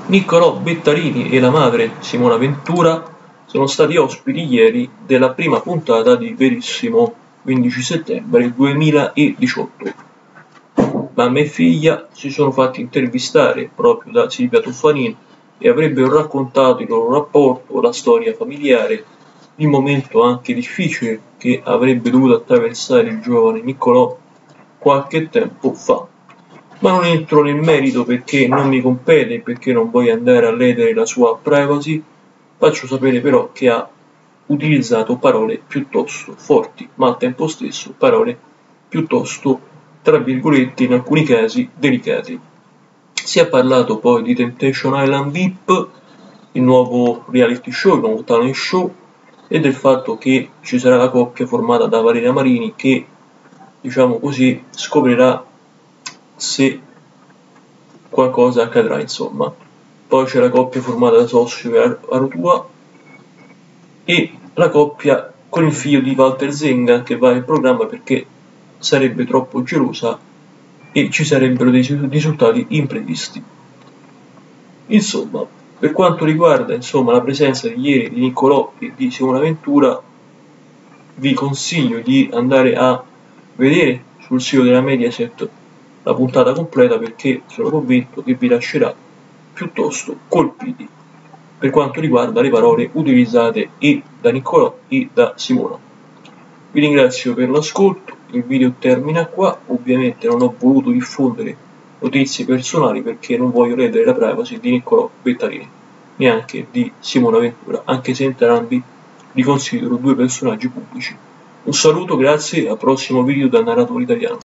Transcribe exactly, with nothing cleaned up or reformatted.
Niccolò Bettarini e la madre Simona Ventura sono stati ospiti ieri della prima puntata di Verissimo, quindici settembre duemiladiciotto. Mamma e figlia si sono fatti intervistare proprio da Silvia Toffanin e avrebbero raccontato il loro rapporto, la storia familiare, il momento anche difficile che avrebbe dovuto attraversare il giovane Niccolò qualche tempo fa. Ma non entro nel merito perché non mi compete e perché non voglio andare a ledere la sua privacy. Faccio sapere però che ha utilizzato parole piuttosto forti, ma al tempo stesso parole piuttosto, tra virgolette, in alcuni casi delicate. Si è parlato poi di Temptation Island V I P, il nuovo reality show, il nuovo talent show, e del fatto che ci sarà la coppia formata da Valeria Marini che, diciamo così, scoprirà se qualcosa accadrà, insomma. Poi c'è la coppia formata da Sossio e Arutua e la coppia con il figlio di Walter Zenga che va in programma perché sarebbe troppo gelosa e ci sarebbero dei risultati imprevisti. Insomma, per quanto riguarda insomma, la presenza di ieri di Niccolò e di Simona Ventura, vi consiglio di andare a vedere sul sito della Mediaset la puntata completa perché sono convinto che vi lascerà piuttosto colpiti per quanto riguarda le parole utilizzate e da Niccolò e da Simona. Vi ringrazio per l'ascolto, il video termina qua, ovviamente non ho voluto diffondere notizie personali perché non voglio ledere la privacy di Niccolò Bettarini, neanche di Simona Ventura, anche se entrambi li considero due personaggi pubblici. Un saluto, grazie e al prossimo video da Narratore Italiano.